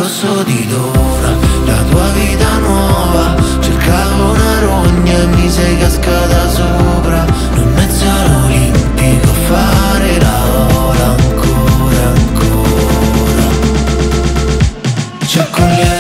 rosso di Dora, la tua vita nuova. Cercavo una rogna e mi sei cascata sopra, in mezzo all'Olimpico a fare la ola ancora, ancora. C'è con gli